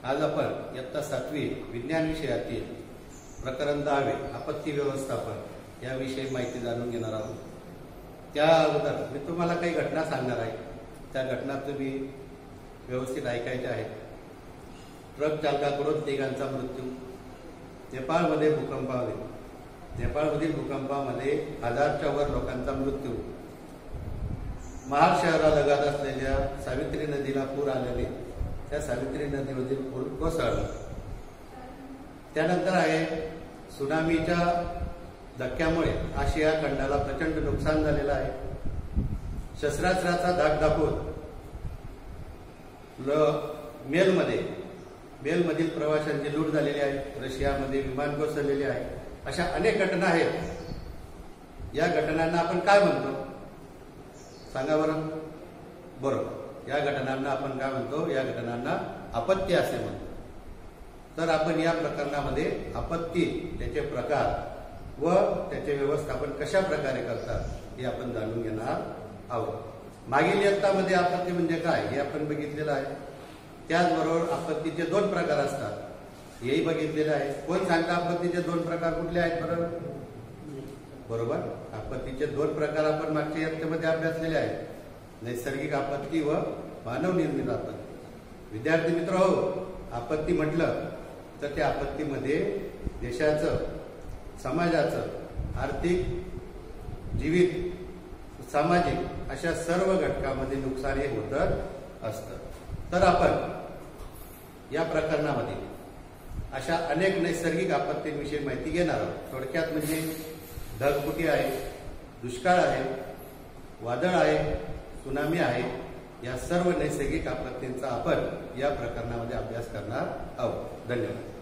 आज आपण इयत्ता 7वी विज्ञान विषयातील प्रकरण 10 आपत्ती व्यवस्थापन याविषयी माहिती जाणून घेणार आहोत। त्या अगोदर मी तुम्हाला काही घटना सांगणार आहे, त्या घटना तुम्ही व्यवस्थित ऐकायच्या आहेत। ट्रक चालकाकडून 3 मृत्यू। नेपाळमधील भूकंपामध्ये 1000च्या वर लोकांचा मृत्यू। महाड शहरालगत असलेल्या सावित्री नदीला पूर आल्याने त्या सावित्री नदीमधील पूल कोसळला। त्यानंतर आहे सुनामीच्या धक्क्यामुळे आशिया खंडाला प्रचंड नुकसान झालेलं आहे। शस्त्रास्त्राचा धाक दाखवून मेलमधील प्रवाशांची लूट झालेली आहे। रशियामध्ये विमान कोसळलेले आहे। अशा अनेक घटना आहेत। या घटनांना आपण काय म्हणतो सांगा बरं? बरोबर, या घटनांना आपण काय म्हणतो? या घटनांना आपत्ती असे म्हणतो। तर आपण या प्रकरणामध्ये आपत्ती, त्याचे प्रकार व त्याचे व्यवस्थापन कशा प्रकारे करतात हे आपण जाणून घेणार आहोत। मागील इयत्तामध्ये आपत्ती म्हणजे काय हे आपण बघितलेलं आहे। त्याचबरोबर आपत्तीचे 2 प्रकार असतात हेही बघितलेलं आहे। कोण सांगता आपत्तीचे 2 प्रकार कुठले आहेत बरं? बरोबर, आपत्तीचे 2 प्रकार आपण मागच्या इयत्तेमध्ये अभ्यासलेले आहेत, नैसर्गिक आपत्ती व मानव निर्मित आपत्ती। विद्यार्थी मित्र हो, आपत्ती म्हटलं तर त्या आपत्तीमध्ये देशाचं, समाजाचं, आर्थिक, जीवित, सामाजिक अशा सर्व घटकांमध्ये नुकसान हे होत असतं। तर आपण या प्रकरणामध्ये अशा अनेक नैसर्गिक आपत्तींविषयी माहिती घेणार आहोत। थोडक्यात म्हणजे ढगफुटी आहे, दुष्काळ आहे, वादळ आहे, सुनामी आहे, या सर्व नैसर्गिक आपत्तींचा आपण या प्रकरणामध्ये अभ्यास करणार आहोत। धन्यवाद।